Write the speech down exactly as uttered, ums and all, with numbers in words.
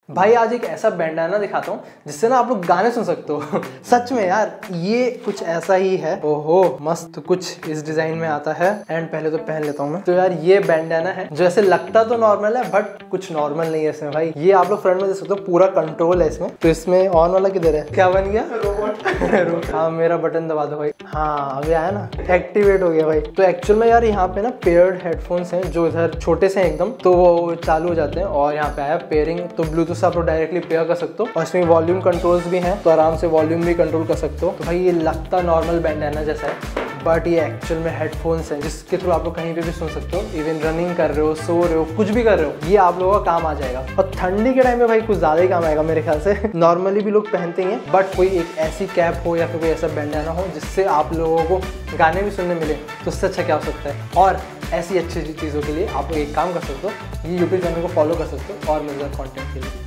भाई आज एक ऐसा बैंडाना दिखाता हूँ जिससे ना आप लोग गाने सुन सकते हो। सच में यार ये कुछ ऐसा ही है। ओहो मस्त, तो कुछ इस डिजाइन में आता है एंड पहले तो पहन लेता हूँ मैं। तो यार ये बैंडाना है जो ऐसे लगता तो नॉर्मल है बट कुछ नॉर्मल नहीं है इसमें भाई। ये आप लोग फ्रंट में देख सकते हो, पूरा कंट्रोल है इसमें। तो इसमें ऑन वाला किधर है, क्या बन गया रोबोट। हाँ मेरा बटन दबा दो भाई। हाँ अभी आया ना, एक्टिवेट हो गया भाई। तो एक्चुअल में यार यहाँ पे ना पेयर्ड हेडफोन्स हैं जो इधर छोटे से हैं एकदम, तो वो चालू हो जाते हैं। और यहाँ पे आया पेयरिंग, तो ब्लूटूथ से आप लोग डायरेक्टली पेयर कर सकते हो। और इसमें वॉल्यूम कंट्रोल्स भी हैं, तो आराम से वॉल्यूम भी कंट्रोल कर सकते हो। तो भाई ये लगता नॉर्मल बैंडाना जैसा है बट ये एक्चुअल में हेडफोन्स हैं जिसके थ्रू आप लोग कहीं पे भी सुन सकते हो। इवन रनिंग कर रहे हो, सो रहे हो, कुछ भी कर रहे हो, ये आप लोगों का काम आ जाएगा। और ठंडी के टाइम में भाई कुछ ज़्यादा ही काम आएगा मेरे ख्याल से। नॉर्मली भी लोग पहनते ही हैं बट कोई एक ऐसी कैप हो या फिर कोई ऐसा बैंडाना हो जिससे आप लोगों को गाने भी सुनने मिले, तो उससे अच्छा क्या हो सकता है। और ऐसी अच्छी चीज़ों के लिए आप लोग एक काम कर सकते हो, ये यूट्यूब चैनल को फॉलो कर सकते हो और मेरे साथ कॉन्टेंट के लिए।